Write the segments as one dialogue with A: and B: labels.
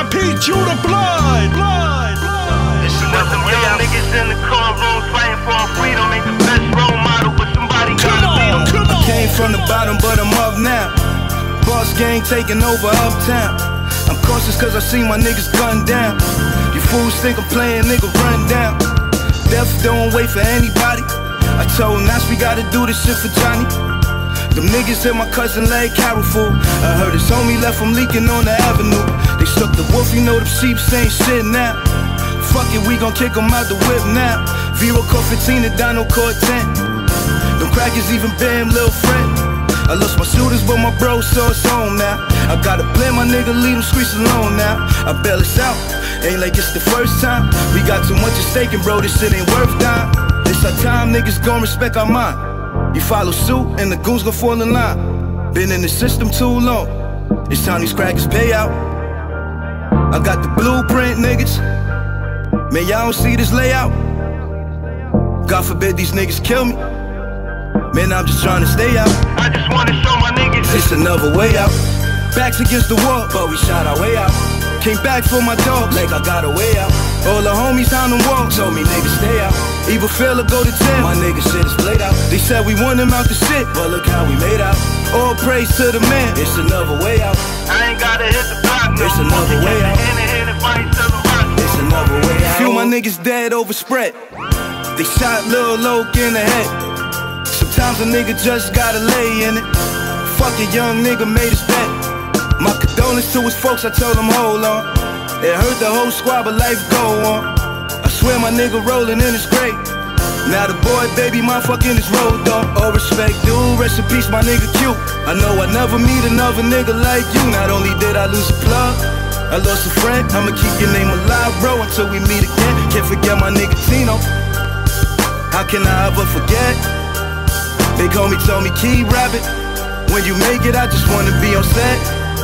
A: RIP Judah Blood.
B: It's another way out. Niggas in the courtroom fighting for our freedom. Ain't the best role model, but somebody gotta lead them.
C: I came from the bottom, but I'm up now. Boss gang taking over uptown. I'm cautious cause I see my niggas gunned down. You fools think I'm playing, nigga, run down. Death don't wait for anybody. I told Nas we gotta do this shit for Johnny. Them niggas hit my cousin leg Carol fool. I heard his homie left him leaking on the avenue. They stuck the wolf, you know them sheep ain't shit now. Fuck it, we gon' kick him out the whip now. Vero caught 15 and Dino caught 10. Them crackers even bam, lil' friend. I lost my shooters, but my bro saw it's home now. I gotta blame my nigga, leave them streets alone now. I bail us out, ain't like it's the first time. We got too much at stake and bro, this shit ain't worth dime. It's our time, niggas gon' respect our mind. You follow suit and the goons gon' fall in line. Been in the system too long, it's time these crackers pay out. I got the blueprint, niggas. Man, y'all don't see this layout. God forbid these niggas kill me. Man, I'm just trying to stay out.
B: I just wanna show my niggas
C: it's another way out. Backs against the wall, but we shot our way out. Came back for my dogs, like I got a way out. All the homies on them walks, told me niggas stay out. Even fail to go to 10, my nigga shit is played out. They said we want him out the shit, but look how we made out. All praise to the man, it's another way out.
B: I ain't gotta hit the block, no.
C: It's another way out.
B: It's
C: another way out. Few my niggas dead overspread. They shot Lil Loke in the head. Sometimes a nigga just gotta lay in it. Fuck a young nigga made his bet. My condolences to his folks, I told him hold on. It hurt the whole squad, but life go on. I swear my nigga rolling in his grave. Now the boy, baby, my fucking is rolled on. All respect, dude, rest in peace, my nigga Q. I know I never meet another nigga like you. Not only did I lose a plug, I lost a friend. I'ma keep your name alive, bro, until we meet again. Can't forget my nigga Tino. How can I ever forget? Big homie told me keep rapping. When you make it, I just wanna be on set.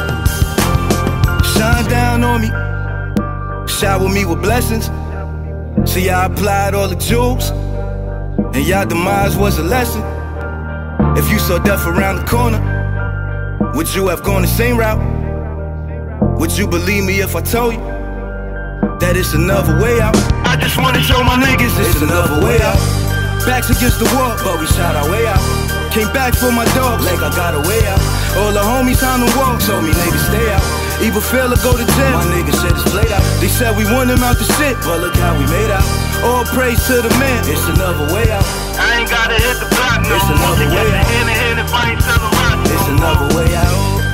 C: Shine down on me, shower me with blessings. See, I applied all the jewels, and y'all demise was a lesson. If you saw death around the corner, would you have gone the same route? Would you believe me if I told you that it's another way out? I just wanna show my niggas it's another way out. Backs against the wall, but we shot our way out. Came back for my dogs, like I got a way out. All the homies on the walk, told me niggas stay out. Even fail to go to jail, my nigga shit is played out. They said we want him out the shit, but look how we made out. All praise to the man, it's another way out.
B: I ain't gotta hit the block, no.
C: It's another way out.
B: It's
C: It's another way out.